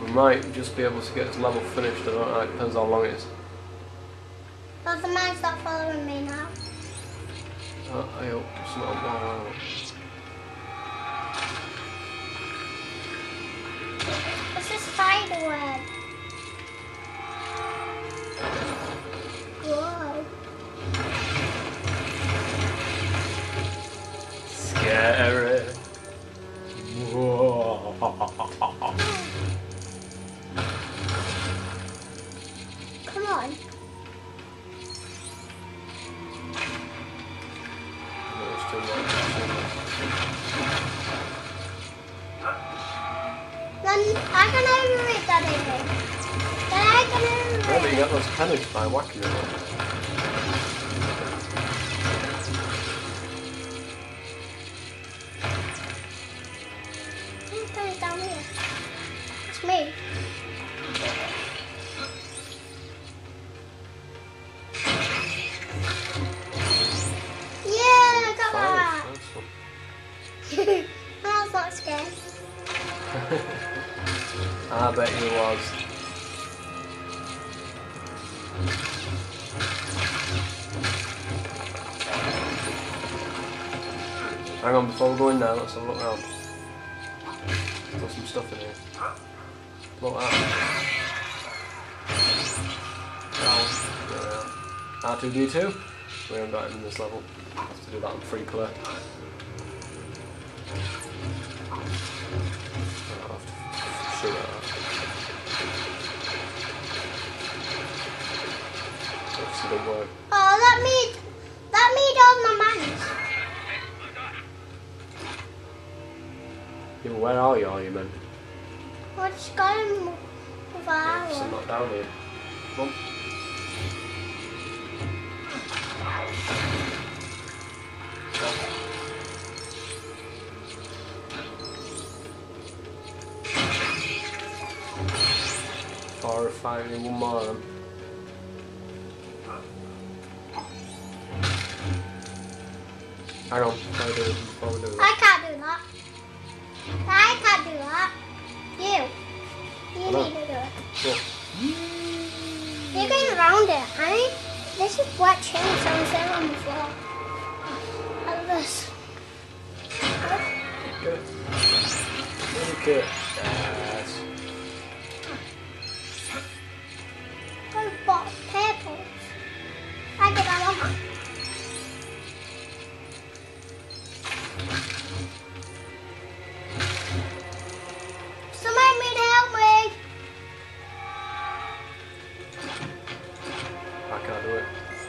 We might just be able to get this level finished, I don't know, it depends how long it is. Does the man stop following me now? I hope it's not long. It's a spider web. Whoa. Scary. Whoa. Come on. Then I can over it, Daddy. Then I can over Yeah, but it. you get those pennies by whacking them. Who's going down here? It's me. Yeah, I got that. I was not scared. I bet you was. Hang on, before we go in there, let's have a look around. Got some stuff in here. Look at that. R2D2. We haven't got him in this level. Have to do that on free play. I'll have to shoot at that. Obviously didn't work. Oh, let me down my mans. Yeah, but where are you men? I just got him with an I'm arrow. not down here. Come on. Four or five, one more of them. Hang on, before we do it. I can't do that. I can't do that. You I know. need to do it. What? You're going around it, this is wet chain, so I'm sitting on the floor. Like this. Get it. Get it. Yes. I've got purple. I get that one. Somebody need to help me. I can't do it.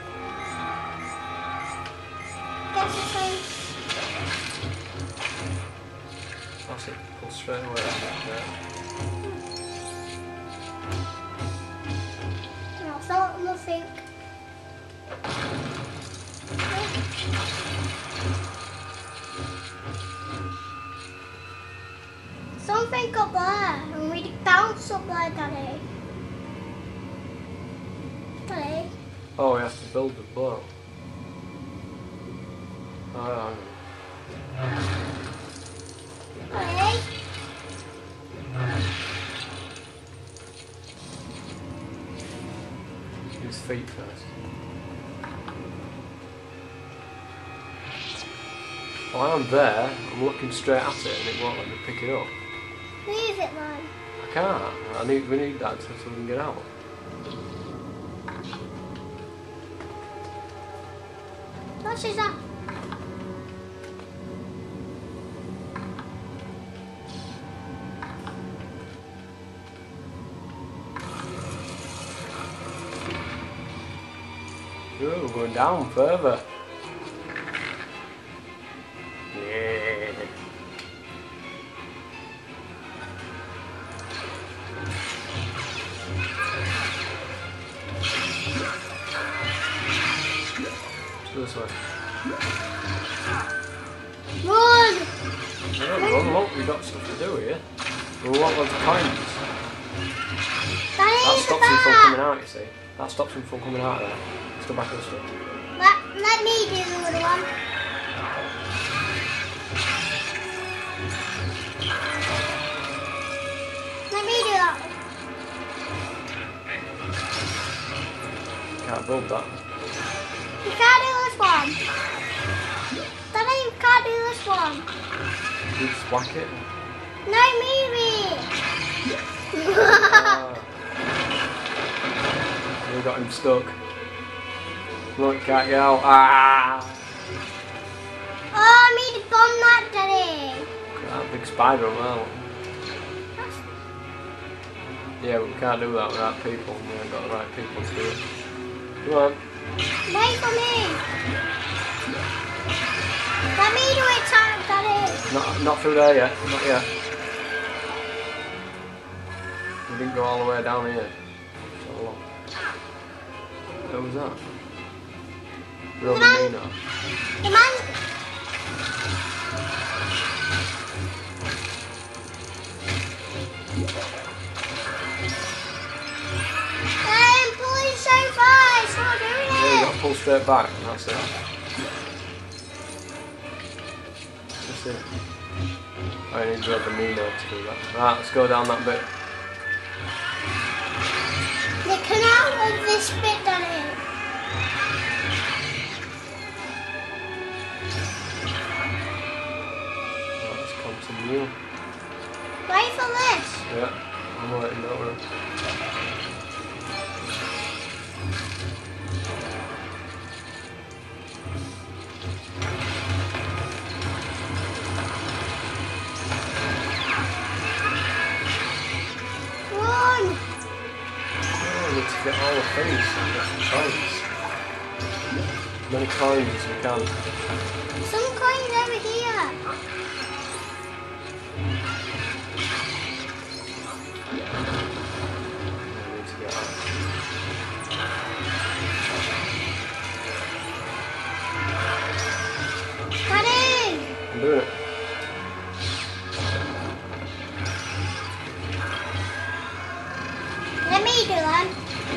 Get the thing. That's it. Pull straight away. Yeah. No, it's not nothing. Something up there, and we bounce up there, Daddy. Daddy. Oh, we have to build the blow. Oh, Daddy. use feet first. While I'm there, I'm looking straight at it and it won't let me pick it up. Leave it, man. I can't. We need that so we can get out. What is that? Ooh, we're going down further. Yeah. This way. Run! Look, we've got stuff to do here. We've got loads of coins. Daddy, That the stops him from back. coming out, you see. That stops him from coming out of there. Let's go back this way. Let me do the other one. Let me do that one. Can't build that. You can't do this one. Daddy, you can't do this one. You just whack it. No, maybe. We got him stuck. Look, can't get out. Ah! Oh, I made a bomb that, Daddy. Look at that big spider on that one. Yeah, but we can't do that without people. We haven't got the right people to do it. Come on. Wait for me. Let me do it, Daddy. Not through there yet. Not yet. We didn't go all the way down here. So long. Where was that? Robinino. The man. I'm pulling so fast. Not doing Yeah, you it. got to pull straight back. And that's it. That's it. I need Robinino to do that. Right, let's go down that bit. The canal of this bit, Daddy. Let's continue. Wait for this. Yeah, I'm waiting over. Run. I need to get all the things and get some coins. As many coins as we can. Some coins over here. I need to get out. Daddy. I'm doing it. Let me do that.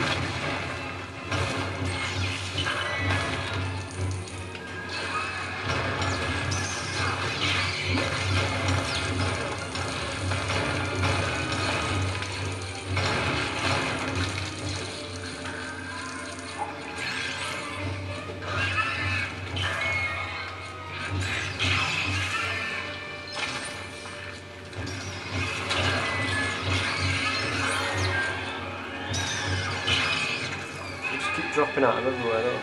Just keep dropping out of everywhere though.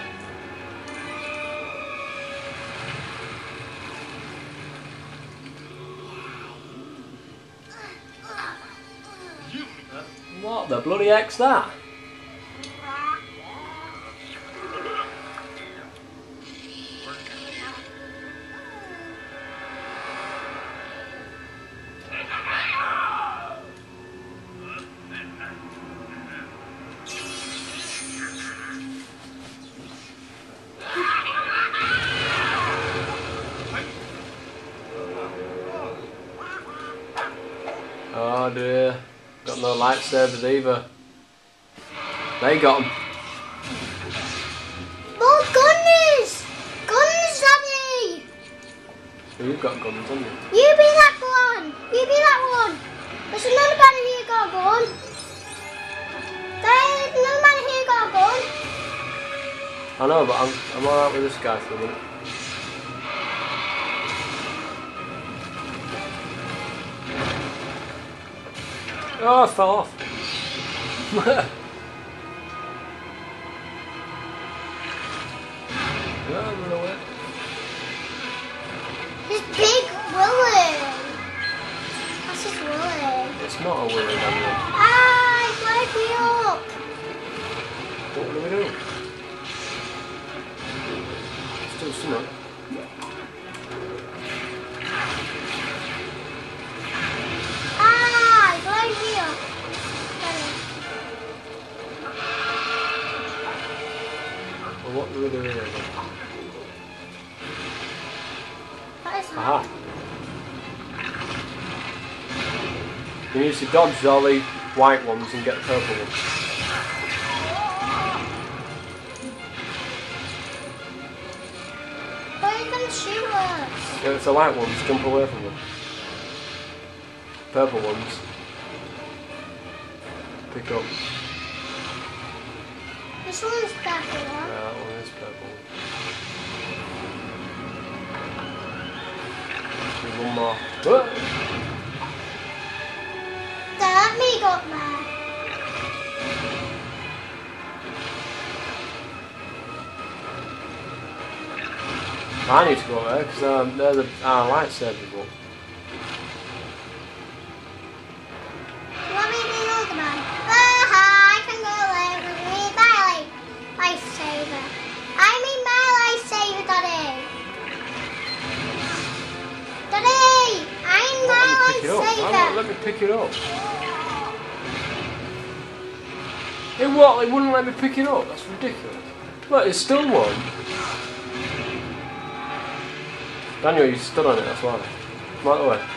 What the bloody heck's that? Oh dear, got no lightsabers either. They got them. More guns! Guns, Daddy! You've got guns, haven't you? You be that one! You be that one! There's another man here got a gun. There's another man here got a gun. I know, but I'm alright with this guy for a minute. Oh, I fell off. Yeah, run away. This big willy. That's his willy. It's not a willy, Daniel. Ah, it broke me up. What do we do? Let's do something. Ah, it broke me up. Well, what do we do here then? What is that? Aha! You need to dodge all the white ones and get the purple ones. Why are you going to shoot us? Yeah, it's the white ones, jump away from them. Purple ones. Pick up. There's This one's purple. Yeah, that one is purple. There's one more. Whoa! Let me go up there. I need to go there because they're the lightsaber book. Let me be the other man. I can go there with my lightsaber. I mean my lightsaber, Daddy. Daddy, I'm my lightsaber. Let me pick it up. It what? It wouldn't let me pick it up. That's ridiculous. Look, it's still one. Daniel, you stood on it, that's why. Come out the way.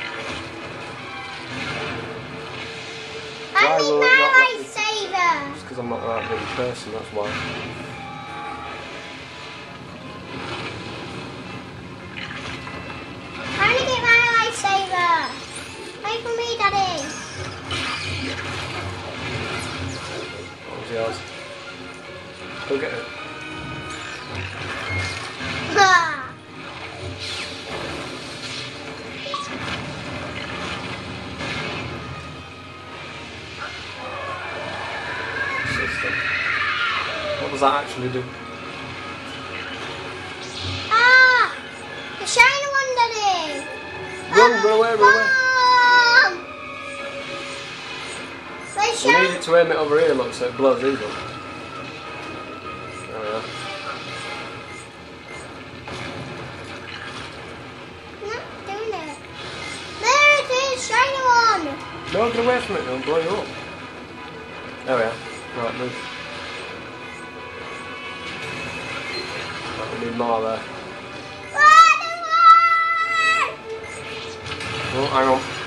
I mean my lightsaber. It's because I'm not the right big person, that's why. I'm gonna get my lightsaber. Wait for me, Daddy. What was yours? Go get it. What does that actually do? Ah! The shiny one, Daddy. Run away, run away. We need it to aim it over here, look, so it blows these up. There we are. Not doing it. There it is, shiny one. No, get away from it, it'll blow you up. There we are. Right, move. Right, we need more there. Run away! Oh, hang on.